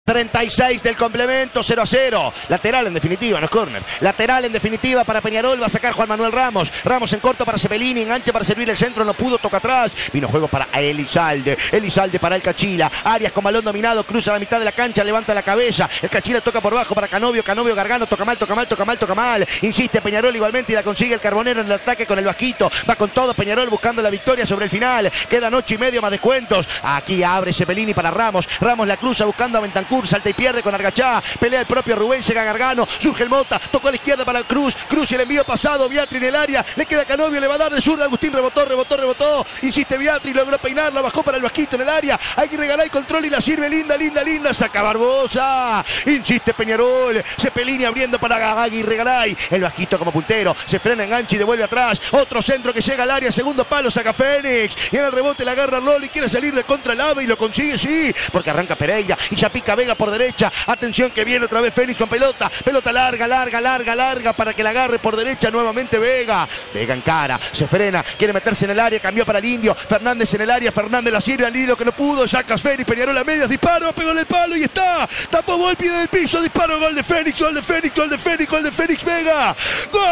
36 del complemento, 0-0. Lateral en definitiva, no es córner. Lateral en definitiva para Peñarol. Va a sacar Juan Manuel Ramos. Ramos en corto para Cepelini. Enganche para servir el centro. No pudo, toca atrás. Vino juego para Elizalde. Elizalde para el Cachila. Arias con balón dominado. Cruza la mitad de la cancha. Levanta la cabeza. El Cachila toca por bajo para Canovio. Canovio Gargano. Toca mal, toca mal, toca mal, toca mal. Insiste Peñarol igualmente y la consigue el Carbonero en el ataque con el Vasquito. Va con todo Peñarol buscando la victoria sobre el final. Quedan 8,5 más descuentos. Aquí abre Cepelini para Ramos. Ramos la cruza buscando a Bentancur. Salta y pierde con Argachá. Pelea el propio Rubén. Llega Gargano. Surge el Mota. Tocó a la izquierda para Cruz. Cruz y el envío pasado. Viatri en el área. Le queda Canovio. Le va a dar de zurda. Agustín rebotó. Insiste Viatri. Logró peinarla. Bajó para el Vasquito en el área. Hay que regalar el control y la sirve. Linda. Saca Barbosa. Insiste Peñarol. Cepelini abriendo para Aguirre Garay. El Vasquito como puntero. Se frena, engancha y devuelve atrás. Otro centro que llega al área. Segundo palo. Saca Fénix. Y en el rebote la agarra Loli. Quiere salir de contra el AVE y lo consigue, sí. Porque arranca Pereira. Y ya pica Vega por derecha. Atención que viene otra vez Fénix con pelota. Pelota larga para que la agarre por derecha nuevamente Vega. Vega encara. Se frena. Quiere meterse en el área. Cambió para el Indio. Fernández en el área. Fernández la sirve al hilo que no pudo. Saca Fénix. Peñarol a medias. Disparo. Pegó en el palo y está. Tapó Volpi del piso. Disparo. Gol de Fénix. Gol de Fénix. Vega. ¡Gol!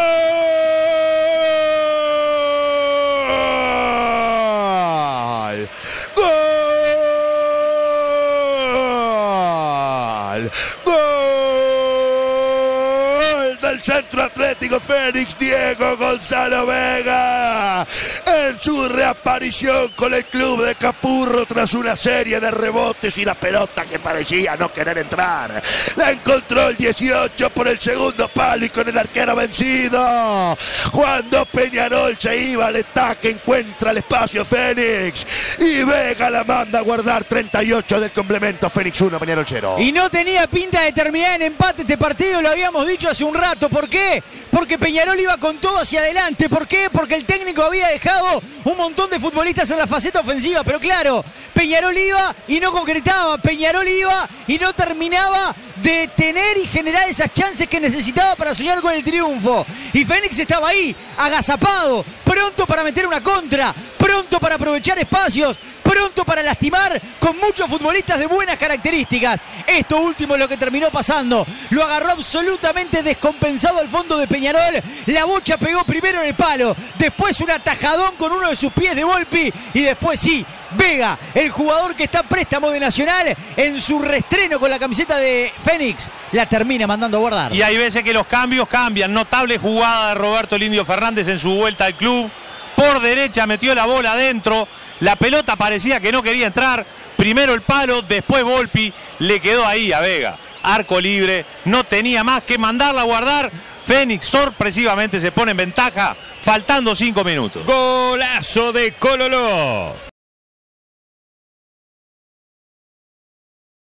Del Centro Atlético Fénix, Diego Gonzalo Vega, en su reaparición con el club de Capurro tras una serie de rebotes y la pelota que parecía no querer entrar. La encontró el 18 por el segundo palo y con el arquero vencido. Cuando Peñarol se iba al ataque, encuentra el espacio Fénix y Vega la manda a guardar. 38 del complemento, Fénix 1, Peñarol 0. Y no tenía pinta de terminar en empate este partido, lo habíamos dicho hace un rato. ¿Por qué? Porque Peñarol iba con todo hacia adelante. ¿Por qué? Porque el técnico había dejado un montón de futbolistas en la faceta ofensiva. Pero claro, Peñarol iba y no concretaba. Peñarol iba y no terminaba de tener y generar esas chances que necesitaba para soñar con el triunfo. Y Fénix estaba ahí, agazapado, pronto para meter una contra, pronto para aprovechar espacios, pronto para lastimar, con muchos futbolistas de buenas características. Esto último es lo que terminó pasando. Lo agarró absolutamente descompensado al fondo de Peñarol. La bocha pegó primero en el palo, después un atajadón con uno de sus pies de Volpi y después sí, Vega, el jugador que está a préstamo de Nacional, en su reestreno con la camiseta de Fénix, la termina mandando a guardar. Y hay veces que los cambios cambian. Notable jugada de Roberto el Indio Fernández en su vuelta al club. Por derecha metió la bola adentro. La pelota parecía que no quería entrar. Primero el palo, después Volpi. Le quedó ahí a Vega. Arco libre. No tenía más que mandarla a guardar. Fénix sorpresivamente se pone en ventaja. Faltando 5 minutos. Golazo de Cololó.